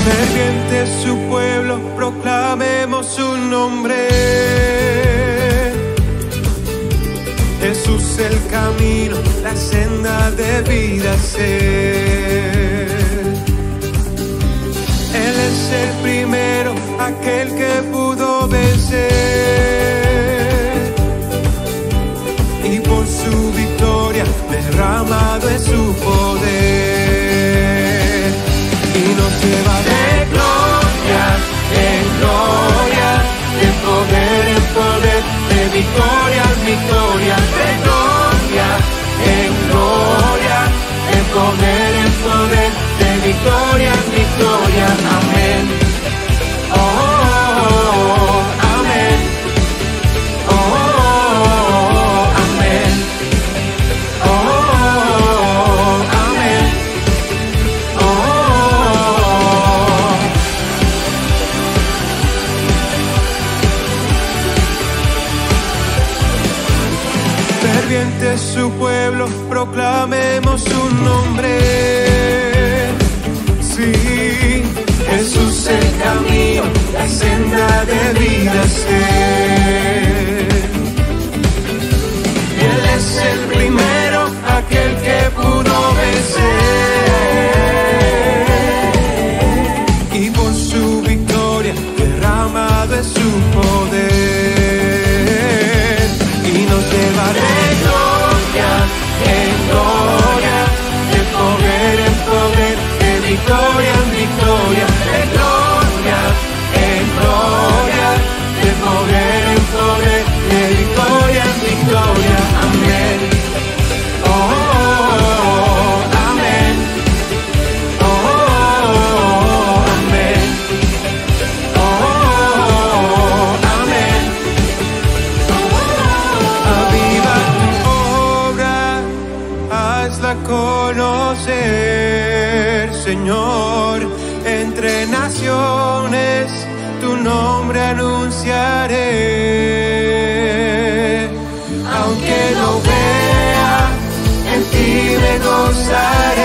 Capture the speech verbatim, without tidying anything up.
Ferviente su pueblo, proclamemos su nombre. Jesús el camino, la senda de vida es Él. Él es el primero, aquel que pudo vencer. Y por su victoria derramado es su poder. Y nos lleva de gloria en gloria, de poder en poder, de victoria en victoria, de gloria en gloria, de poder en poder, de victoria en victoria. Amén. Oh, oh, oh, amén. Oh, oh, oh, amén. Oh, oh, oh, amén. Oh, oh, oh. Ferviente es su pueblo, proclamemos su nombre. Sí, Jesús el camino, la senda de vida es Él. Él es el primero, aquel que pudo vencer. Y por su victoria derramado es su poder. Y nos lleva de gloria en gloria, de poder en poder, de victoria en victoria, de gloria en gloria, de poder en poder, de victoria en victoria. Amén. Oh, oh, oh, amén. Oh, oh, oh, amén. Oh, oh, oh, amén. Aviva tu obra, hazla conocer, Señor, entre naciones tu nombre anunciaré. Aunque no vea, en ti me gozaré.